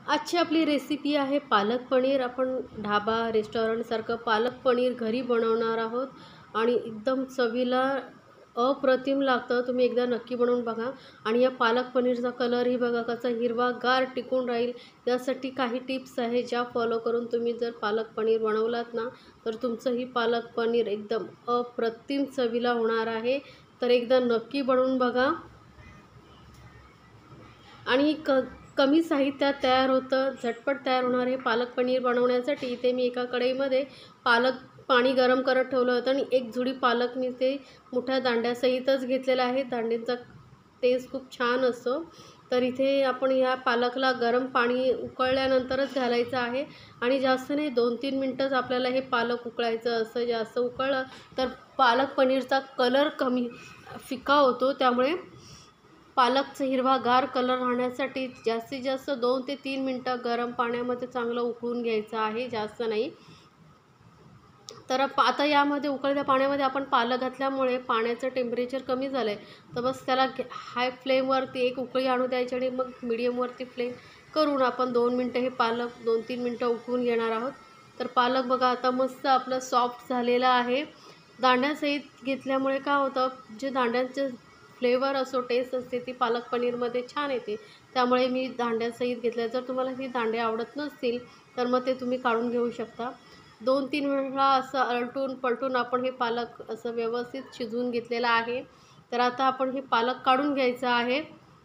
आजची आपली रेसिपी आहे पालक पनीर। आपण ढाबा रेस्टॉरंटसारखं पालक पनीर घरी बनवणार आहोत आणि एकदम चवीला अप्रतिम लागतं। तुम्ही एकदा नक्की बनवून बघा। आणि या पालक पनीरचा कलरही बघा कसा हिरवागार टिकून राहील, यासाठी काही टिप्स आहे ज्या फॉलो करून तुम्ही जर पालक पनीर बनवलात ना, तर तुमचं ही पालक पनीर एकदम अप्रतिम चवीला होणार आहे। तर एकदा नक्की बनवून बघा। आणि कमी साहित्यात तयार होतं, झटपट तयार होणार हे पालक पनीर बनवण्यासाठी इथे मी एका कढईमध्ये पाणी गरम करत ठेवलं होतं आणि एक जुडी पालक मी ते मोठ्या दांड्यासहितच घेतलेला आहे। दांड्यांचा टेस्ट खूप छान असतो। तर इथे आपण ह्या पालकला गरम पाणी उकळल्यानंतरच घालायचं आहे आणि जास्त नाही, 2-3 मिनटंच आपल्याला हे पालक उकळायचं असतं। जास्त उकळलं तर पालक पनीरचा कलर कमी फिका होतो, त्यामुळे पालकचा हिरवागार कलर राहण्यासाठी जास्तीत जास्त 2 ते 3 मिनटं गरम पाण्यामध्ये चांगलं उकळून घ्यायचं आहे, जास्त नाही। तर आता यामध्ये उकळत्या पाण्यामध्ये आपण पालक घातल्यामुळे पाण्याचं टेम्परेचर कमी झालं आहे, तर बस त्याला हाय फ्लेमवरती एक उकळी आणू द्यायची आणि मग मीडियमवरती फ्लेम करून आपण 2 मिनटं हे पालक 2-3 मिनटं उकळून घेणार आहोत। तर पालक बघा आता मस्त आपलं सॉफ्ट झालेलं आहे। दांड्यासहित घेतल्यामुळे काय होतं, जे दांड्यांचे फ्लेवर असो, टेस्ट असते ती पालक पनीरमध्ये छान येते, त्यामुळे मी दांड्यासहित घेतलं। जर तुम्हाला ही दांडे आवडत नसतील तर मग ते तुम्ही काढून घेऊ शकता। 2-3 वेळा असं आलटून पलटून आपण हे पालक असं व्यवस्थित शिजवून घेतलेलं आहे। तर आता आपण हे पालक काढून घ्यायचं आहे।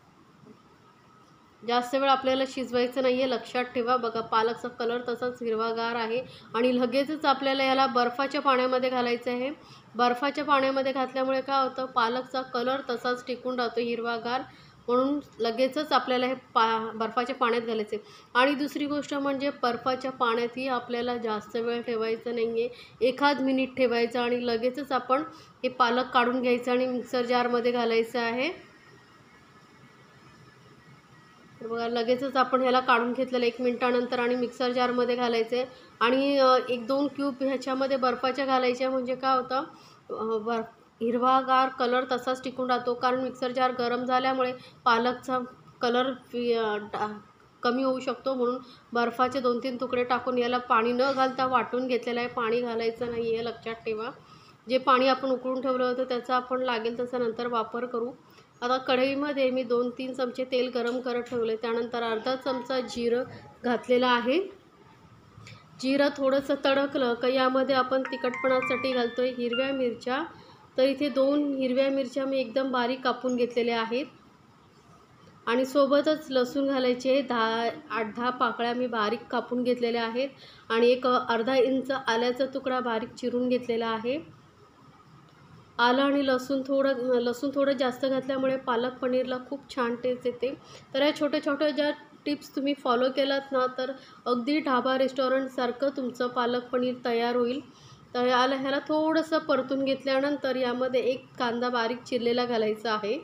जास्त वेळ आपल्याला शिजवायचं नाही आहे, लक्षात ठेवा। बघा पालकचा कलर तसाच हिरवागार आहे आणि लगेचच आपल्याला याला बर्फाच्या पाण्यामध्ये घालायचं आहे। बर्फाच्या पाण्यामध्ये घातल्यामुळे काय होतं, पालकचा कलर तसाच टिकून राहतो हिरवागार, म्हणून लगेचच आपल्याला हे बर्फाच्या पाण्यात घालायचे। आणि दुसरी गोष्ट म्हणजे बर्फाच्या पाण्यातही आपल्याला जास्त वेळ ठेवायचं नाही आहे, 1 मिनिट ठेवायचं आणि लगेचच आपण हे पालक काढून घ्यायचं आणि मिक्सर जारमध्ये घालायचं आहे। तर बघा लगेचच आपण ह्याला काढून घेतलेलं 1 मिनिटानंतर आणि मिक्सर जारमध्ये घालायचे आणि 1-2 क्यूब ह्याच्यामध्ये बर्फाच्या घालायच्या, म्हणजे काय होतं, हिरवागार कलर तसाच टिकून राहतो। कारण मिक्सर जार गरम झाल्यामुळे पालकचा कलर कमी होऊ शकतो, म्हणून बर्फाचे 2-3 तुकडे टाकून याला पाणी न घालता वाटून घेतलेलं आहे। पाणी घालायचं नाही आहे, लक्षात ठेवा। जे पाणी आपण उकळून ठेवलं होतं त्याचा आपण लागेल तसा नंतर वापर करू। आता कढईमध्ये मी 2-3 चमचे तेल गरम करत ठेवले, त्यानंतर अर्धा चमचा जिरं घातलेलं आहे। जिरं थोडंसं तडकलं का यामध्ये आपण तिखटपणासाठी घालतो आहे हिरव्या मिरच्या। तर इथे 2 हिरव्या मिरच्या मी एकदम बारीक कापून घेतलेल्या आहेत आणि सोबतच लसूण घालायचे 8-10 पाकळ्या मी बारीक कापून घेतलेल्या आहेत आणि एक अर्धा इंच आल्याचा तुकडा बारीक चिरून घेतलेला आहे। आलं आणि लसूण थोडं जास्त घातल्यामुळे पालक पनीरला खूप छान टेस्ट येते। तर या छोट्या-छोट्या ज्या टिप्स तुम्ही फॉलो केलात ना, तर अगदी ढाबा रेस्टॉरंटसारखं तुमचं पालक पनीर तयार होईल। तर ह्याला थोडंसं परतून घेतल्यानंतर यामध्ये 1 कांदा बारीक चिरलेला घालायचा आहे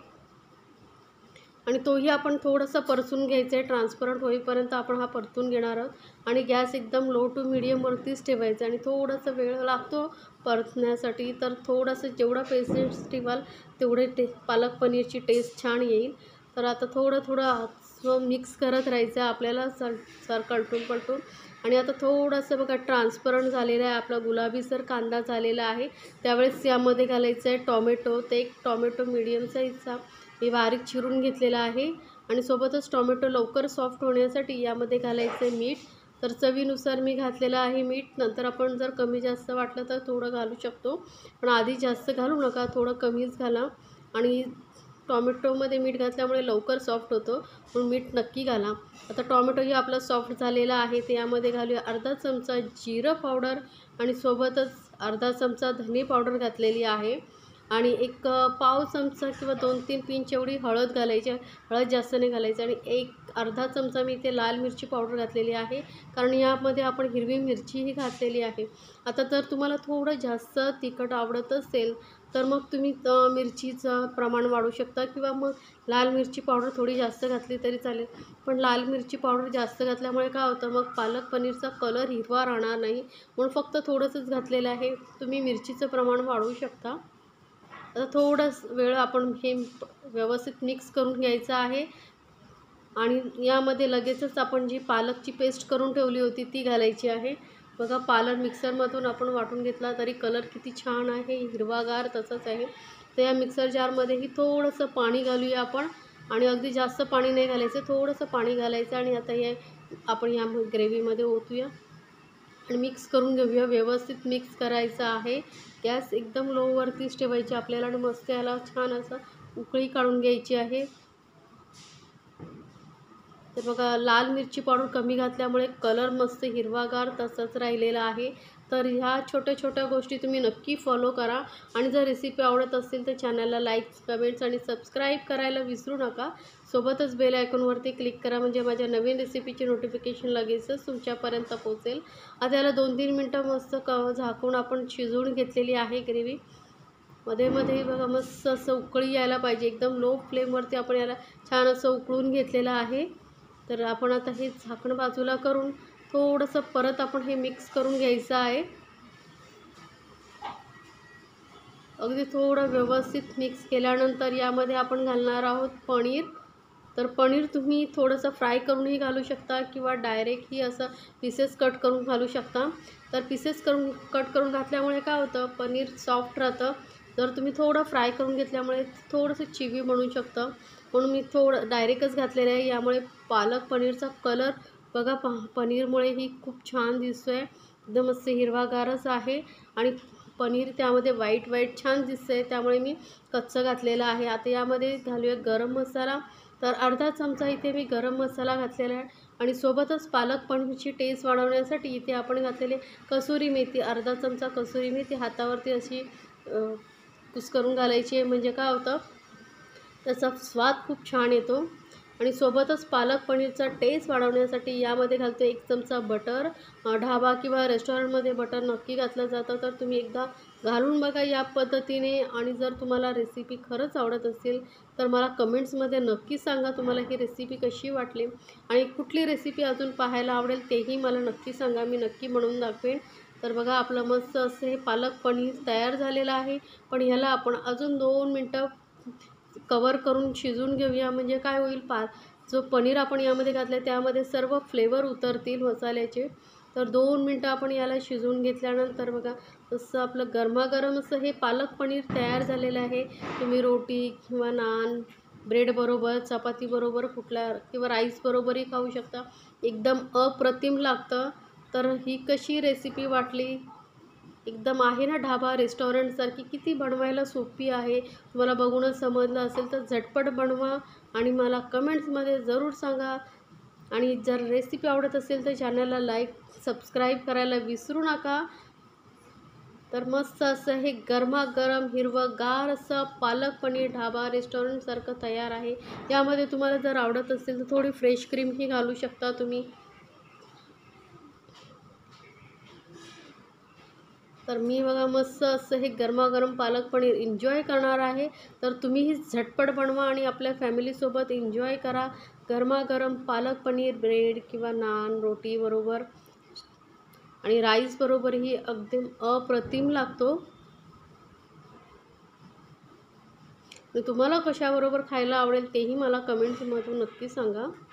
आणि तोही आपण थोडंसं परतून घ्यायचं आहे, ट्रान्सपरंट होईपर्यंत आपण हा परतून घेणार आहोत। आणि गॅस एकदम लो टू मीडियमवरतीच ठेवायचा आणि थोडंसं वेळ लागतो परतण्यासाठी, तर थोडंसं जेवढा पेशन्स ठेवाल तेवढे पालक पनीरची टेस्ट छान येईल। तर आता थोडं मिक्स करत राहायचं आपल्याला कलटून पलटून। आणि आता थोडंसं बघा ट्रान्सपरंट झालेलं आहे, आपला गुलाबीसर कांदा झालेला आहे। त्यावेळेस यामध्ये घालायचं आहे टॉमॅटो। तर 1 टॉमॅटो मीडियम साईजचा मी बारीक चिरून घेतलेला आहे आणि सोबतच टॉमॅटो लवकर सॉफ्ट होण्यासाठी यामध्ये घालायचं आहे मीठ। तर चवीनुसार मी घातलेलं आहे मीठ, नंतर आपण जर कमी जास्त वाटलं तर थोडं घालू शकतो, पण आधी जास्त घालू नका, थोडं कमीच घाला। आणि टॉमॅटोमध्ये मीठ घातल्यामुळे लवकर सॉफ्ट होतं, म्हणून मीठ नक्की घाला। आता टॉमॅटोही आपला सॉफ्ट झालेला आहे, तर यामध्ये घालूया अर्धा चमचा जिरं पावडर आणि सोबतच अर्धा चमचा धने पावडर घातलेली आहे आणि एक पाव चमचा किंवा 2-3 पिंच एवढी हळद घालायची। हळद जास्त नाही घालायची आणि अर्धा चमचा मी इथे लाल मिरची पावडर घातलेली आहे, कारण यामध्ये आपण हिरवी मिरचीही घातलेली आहे। आता जर तुम्हाला थोडं जास्त तिखट आवडत असेल तर मग तुम्ही मिरचीचं प्रमाण वाढवू शकता किंवा मग लाल मिरची पावडर थोडी जास्त घातली तरी चालेल। पण लाल मिरची पावडर जास्त घातल्यामुळे काय होतं, मग पालक पनीरचा कलर हिरवा राहणार नाही, म्हणून फक्त थोडंसंच घातलेलं आहे। तुम्ही मिरचीचं प्रमाण वाढवू शकता। आता थोडंच वेळ आपण हे व्यवस्थित मिक्स करून घ्यायचं आहे आणि यामध्ये लगेचच आपण जी पालकची पेस्ट करून ठेवली होती ती घालायची आहे. बघा पालक मिक्सरमधून आपण वाटून घेतला तरी कलर किती छान आहे, हिरवागार तसंच आहे. तर या मिक्सर जारमध्येही थोडंसं पाणी घालूया आपण आणि अगदी जास्त पाणी नाही घालायचं, थोडंसं पाणी घालायचं आणि आता हे आपण या ग्रेव्हीमध्ये ओतूया आणि मिक्स करून घेऊया. व्यवस्थित मिक्स करायचं आहे. गॅस एकदम लोवरतीच ठेवायची आपल्याला आणि मस्त याला छान असं उकळी काढून घ्यायची आहे. तर बघा लाल मिरची पावडर कमी घातल्यामुळे कलर मस्त हिरवागार तसंच राहिलेला आहे. तर ह्या छोट्या छोट्या गोष्टी तुम्ही नक्की फॉलो करा आणि जर रेसिपी आवडत असेल तर चॅनलला लाईक, कमेंट्स आणि सबस्क्राईब करायला विसरू नका. सोबतच बेल आयकॉनवरती क्लिक करा म्हणजे माझ्या नवीन रेसिपीची नोटिफिकेशन लगेचच तुमच्यापर्यंत पोहोचेल. आता याला 2-3 मिनटं मस्त झाकून आपण शिजवून घेतलेली आहे ग्रेव्ही. मध्ये मध्ये बघा मस्त असं उकळी यायला पाहिजे. एकदम लो फ्लेमवरती आपण याला छान असं उकळून घेतलेलं आहे. तर आपण आता हे झाकण बाजूला करून थोडंसं परत आपण हे मिक्स करून घ्यायचं आहे. अगदी थोडं व्यवस्थित मिक्स केल्यानंतर यामध्ये आपण घालणार आहोत पनीर. तर पनीर तुम्ही थोडंसं फ्राय करूनही घालू शकता किंवा डायरेक्टही असं पीसेस कट करून घालू शकता. तर पीसेस कट करून घातल्यामुळे काय होतं, पनीर सॉफ्ट राहतं. जर तुम्ही थोडं फ्राय करून घेतल्यामुळे थोडंसं चिवी बनू शकतं. म्हणून मी थोडं डायरेक्टच घातलेलं आहे. यामुळे पालक पनीरचा कलर बघा पनीरमुळेही खूप छान दिसतो आहे. एकदम मस्त हिरवागारच आहे आणि पनीर त्यामध्ये व्हाईट व्हाईट छान दिसतं आहे. त्यामुळे मी कच्चं घातलेलं आहे. आता यामध्ये घालूया गरम मसाला. तर अर्धा चमचा इथे मी गरम मसाला घातलेला आहे आणि सोबतच पालक पनीरची टेस्ट वाढवण्यासाठी इथे आपण घातलेले कसुरी मेथी, अर्धा चमचा कसुरी मेथी हातावरती अशी कुस्करून घालायची आहे. म्हणजे काय होतं, त्याचा स्वाद खूप छान येतो. आणि सोबतच पालक पनीरचा टेस्ट वाढवण्यासाठी यामध्ये घालतो 1 चमचा बटर. ढाबा किंवा रेस्टॉरंटमध्ये बटर नक्की घातलं जातं. तर तुम्ही एकदा घालून बघा या पद्धतीने आणि जर तुम्हाला रेसिपी खरंच आवडत असेल तर मला कमेंट्समध्ये नक्की सांगा तुम्हाला ही रेसिपी कशी वाटली आणि कुठली रेसिपी अजून पाहायला आवडेल तेही मला नक्की सांगा, मी नक्की बनवून दाखवेन. तर बघा आपलं मस्त असं हे पालक पनीर तयार झालेलं आहे. पण ह्याला आपण अजून 2 मिनटं कवर करून शिजवून घेऊया. म्हणजे काय होईल, जो पनीर आपण यामध्ये घातलं आहे त्यामध्ये सर्व फ्लेवर उतरतील मसाल्याचे. तर 2 मिनटं आपण याला शिजवून घेतल्यानंतर बघा असं आपलं गरमागरम असं हे पालक पनीर तयार झालेलं आहे. तुम्ही रोटी किंवा नान, ब्रेडबरोबर, चपातीबरोबर कुठल्या किंवा राईसबरोबरही खाऊ शकता. एकदम अप्रतिम लागतं. तर ही कशी रेसिपी वाटली, एकदम आहे ना ढाबा रेस्टॉरंटसारखी, किती बनवायला सोपी आहे. तुम्हाला बघूनच समजलं असेल तर झटपट बनवा आणि मला कमेंट्समध्ये ज़रूर सांगा. आणि जर रेसिपी आवडत असेल तर चॅनलला लाईक, सबस्क्राईब करायला विसरू नका. तर मस्त असं हे गरमागरम हिरवंगार असं पालक पनीर ढाबा रेस्टॉरंटसारखं तयार आहे. यामध्ये तुम्हाला जर आवडत असेल तर थोडी फ्रेश क्रीमही घालू शकता तुम्ही. तर मी बघा मस्त असं हे गरमागरम पालक पनीर एन्जॉय करणार आहे. तर तुम्हीही झटपट बनवा आणि आपल्या फॅमिलीसोबत एन्जॉय करा. गरमागरम पालक पनीर ब्रेड किंवा नान, रोटीबरोबर आणि राईसबरोबरही अगदी अप्रतिम लागतो. आणि तुम्हाला कशाबरोबर खायला आवडेल तेही मला कमेंट्समधून नक्की सांगा.